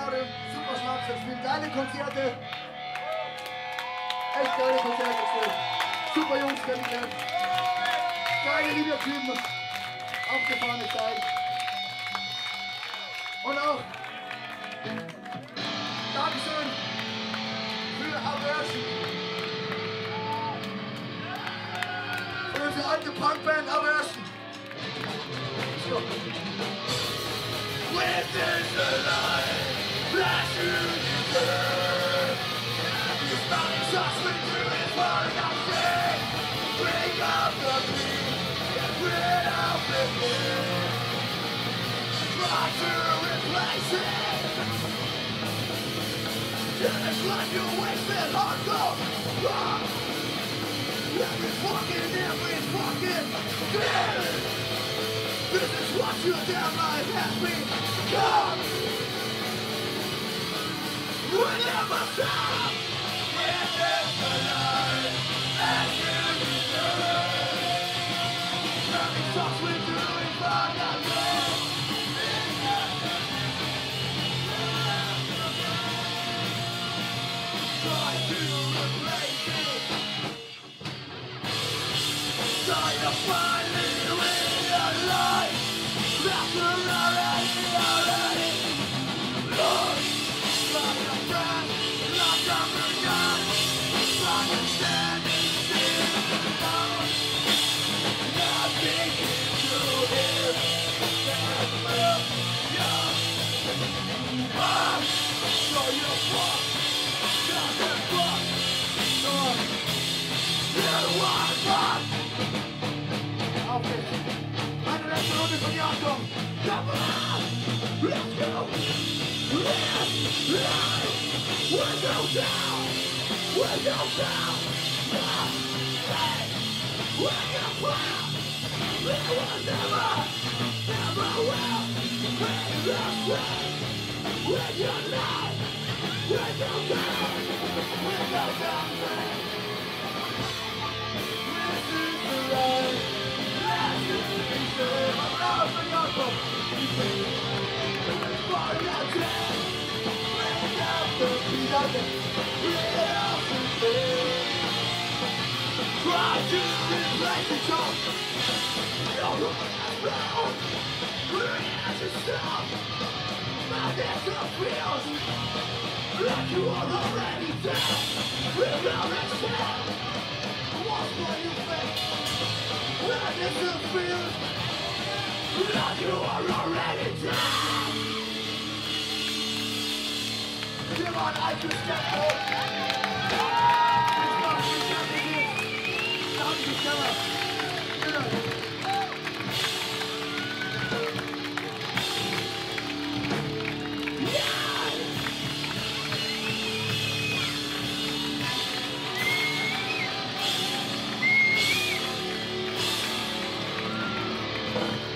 Stadion, super Schlagzeug spielen, geile Konzerte. Echt geile Konzerte spielen. Super Jungs kennengelernt. Geile Liedertypen. Abgefahrene Zeit. Und auch Dankeschön für Aversion. Für unsere alte Punkband Aversion. So. Within the light that you deserve. Your stomach sucks me through his heart of shame. Bring up the beat, get rid of the pain. Try to replace it. It's like you wasted hardcore. Every fucking day. This is what your damn life has become. We'll never stop. It is the life that you deserve. Nothing stops with doing but nothing. Try to replace it. Try to finally realize that you're already lost. Like a friend, like a forgot. Like a standing still alone. Nothing to hear. There's love, yeah. So you fuck. Doesn't fuck. You want fuck. Auf geht's. Eine letzte Runde von Jakob. Come on! Let's go! Let's ride! We'll go down! We'll go down! Hey! We'll go down! We will never, never will be the same! We'll go down! We'll go down! We'll go down! This is the ride! Try to replace it all. You're wrong. Realize yourself. My mental feels like you are already dead. Remember yourself. What's what you think? When it feels like you are already dead. Come on, I just get home. Yeah!